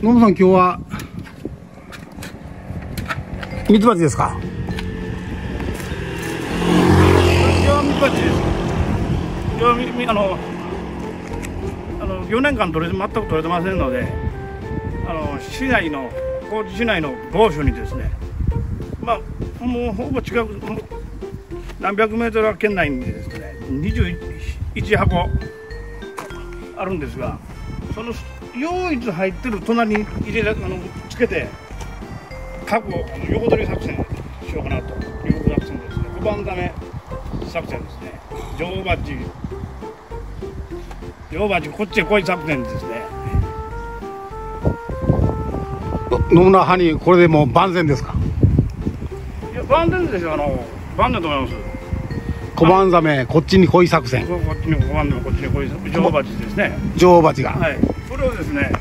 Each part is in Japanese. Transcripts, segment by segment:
ノブさん、今日はミツバチですか？ 今日はミツバチです。4年間全く取れてませんので、高知市内の某所にですね、もうほぼ近く、何百メートル圏内にですね、21箱あるんですが、その唯一入ってる隣につけて、横取り作戦しようかなという作戦ですね。5番ダメ作戦ですね。女王蜂こっちへ来い作戦ですね。 野村ハニー、これでもう万全ですか？ いや、万全ですよ。万全と思います。 小判ザメこっちに来い作戦。 こっちに小判ザメこっちに来い作戦。女王蜂ですね。 女王蜂が。 はい。それをですね。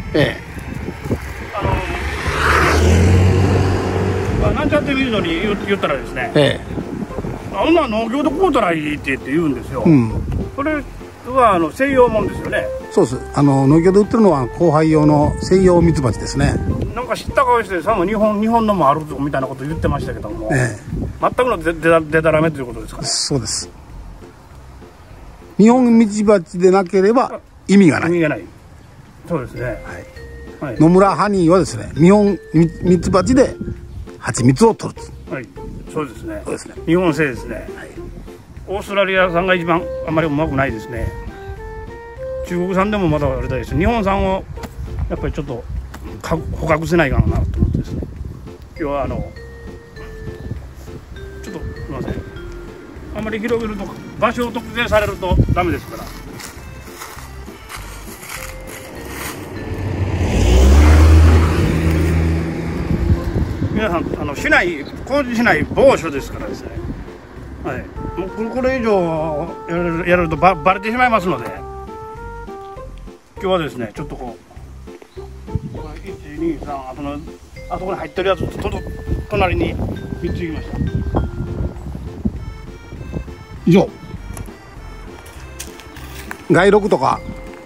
なんちゃって見るのに言ったらですね。あんな農業でこうたらいいって言うんですよ。それは専用もんですよね。そうです。 農業で売ってるのは交配用の専用ミツバチですね。 なんか知った顔してさも日本のもあるみたいなこと言ってましたけども、全くのでたらめということですかね。 そうです。日本ミツバチでなければ意味がない。 意味がない。そうですね。 はい。野村ハニーはですね、日本ミツバチで蜂蜜を取る。 はい。そうですね。 そうですね。 日本製ですね。はい。オーストラリア産が一番あんまりうまくないですね。中国産でもまだあれだです。日本産をやっぱりちょっと捕獲せないかなと思ってですね。今日はちょっとすみません。あんまり広げると場所を特定されるとダメですから。皆さん高知市内某所ですからですね。はい。もうこれ以上やるとバレてしまいますので、今日はですねちょっとこう1、2、3あそこに入ってるやつと隣に3つ行きました。 以上。街録とか。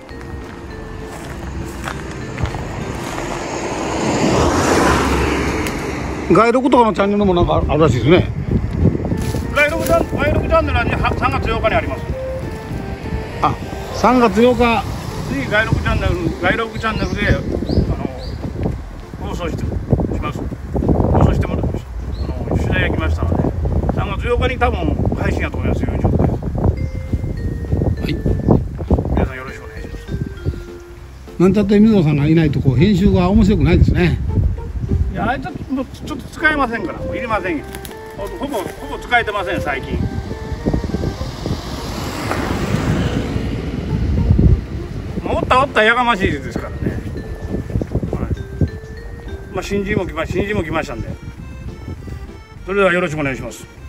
街録とかのチャンネルもなんかあるらしいですね。 街録チャンネルは3月8日にあります。 あ、3月8日。 次街録チャンネルで放送します。放送してもらって取材が来ましたので、3月8日に多分配信やと思いますよ。はい。皆さんよろしくお願いします。 なんちゃって水野さんがいないと編集が面白くないですね。 いや、あれちょっと使えませんから、もういりませんよ。ほぼ使えてません最近。もうおったやがましいですからね。新人も来ましたんで、それではよろしくお願いします。